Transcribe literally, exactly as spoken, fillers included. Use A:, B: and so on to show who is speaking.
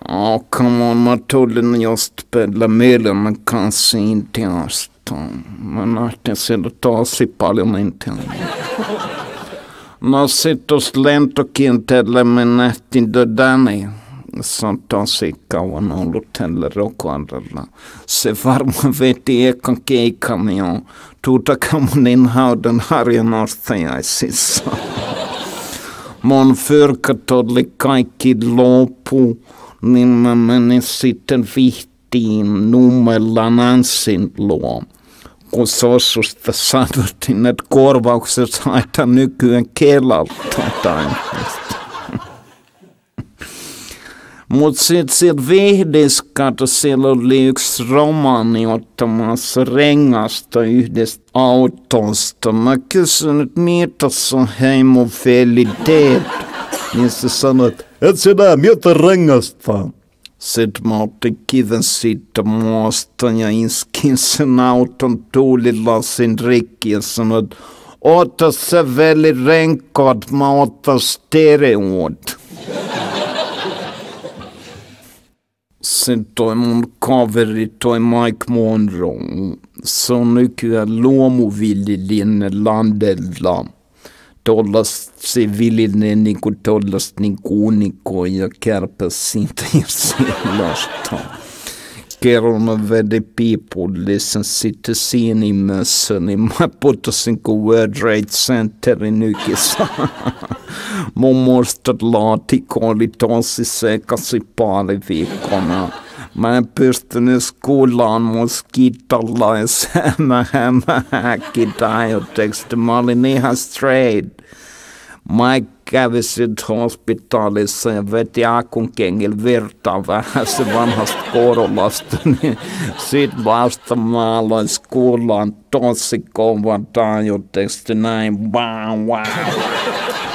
A: Oh, come on, mä tulin just pelä mielellä kanssa Intiasta. Mä nähtin siellä tosi paljon Intiaa. No sit tuossa lentokentällä me nähtiin Dodani. Se on tosi kauan ollut tällä rokoadalla. Se varmaan veti ekan keikan jo Tutankhamonin haudan harjanostajaisissa. Mun fyrkat oli kaikki loppu, niin mä menin sitten vihtiin Nummella Nanssin luo. Kun Sossusta sanottiin, että korvaukset haetaan nykyään Kelalta tai Mutta sitten siellä Vihdissä, kato, siellä oli yksi romani ottamassa rengasta yhdestä autosta. Mä kysyin, että mitä se on heimofeli teet? Niin se sanoi, että et sä näe, mitä rengasta? Sitten mä otin kiven siitä maasta ja iskin sen auton tuulilasin rikki ja sanoin, että ota sä veli renkaat, mä otan stereot. Sen toi mun kaveri, toi Mike Monroe, se on nykyään luomuviljelijän landella. Tuollaista viljelee niinku tuollaista niinku unikoa ja kärpäsintä ja sellaista. Kerran mä vedin piipullisen sitten sinimössä, niin mä putosin kuin World Trade Centerin nykissä. Mun mustat laatikko oli tosi sekaisin pari viikkona. Mä en pystynyt skulaan mun skitalla ja mä hämähäkin tajuteksi, mä olin ihan straight. Mä kävin sitten hospitaalissa ja veti akunkengillä virtaa vähän se vanhasta Korolasta, niin sit vasta mä aloin skulaan tosi kovan tajuteksi näin, wow, wow.